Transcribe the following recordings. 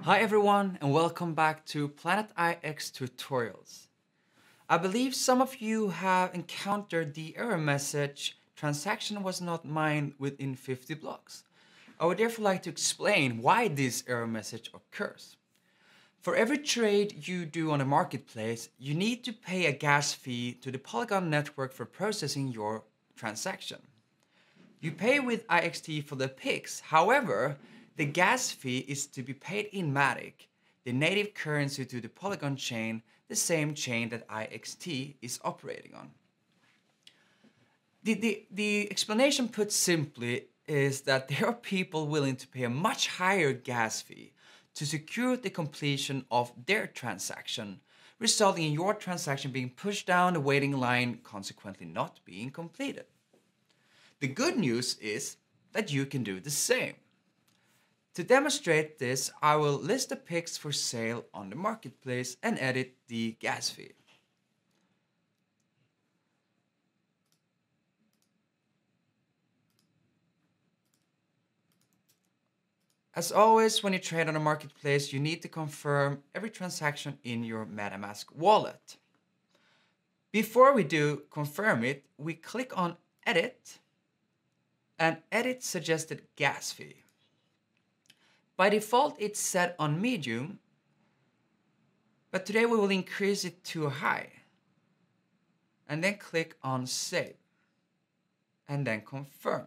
Hi everyone and welcome back to Planet IX tutorials. I believe some of you have encountered the error message, transaction was not mined within 50 blocks. I would therefore like to explain why this error message occurs. For every trade you do on the marketplace, you need to pay a gas fee to the Polygon network for processing your transaction. You pay with IXT for the PIX, however, the gas fee is to be paid in Matic, the native currency to the Polygon chain, the same chain that IXT is operating on. The explanation put simply is that there are people willing to pay a much higher gas fee to secure the completion of their transaction, resulting in your transaction being pushed down the waiting line, consequently not being completed. The good news is that you can do the same. To demonstrate this, I will list the PIX for sale on the marketplace and edit the gas fee. As always, when you trade on a marketplace, you need to confirm every transaction in your MetaMask wallet. Before we do confirm it, we click on Edit and edit suggested gas fee. By default, it's set on medium, but today we will increase it to high. And then click on save. And then confirm.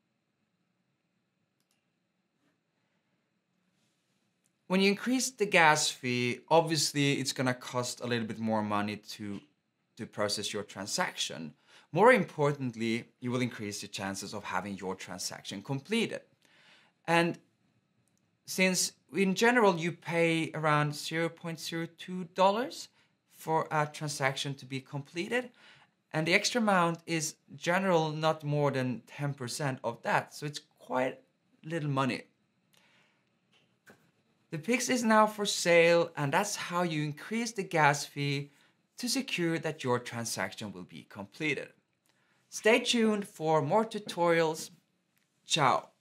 When you increase the gas fee, obviously it's gonna cost a little bit more money to process your transaction. More importantly, you will increase the chances of having your transaction completed. And since in general you pay around $0.02 for a transaction to be completed, and the extra amount is general not more than 10% of that, so it's quite little money. The PIX is now for sale, and that's how you increase the gas fee to secure that your transaction will be completed. Stay tuned for more tutorials. Ciao.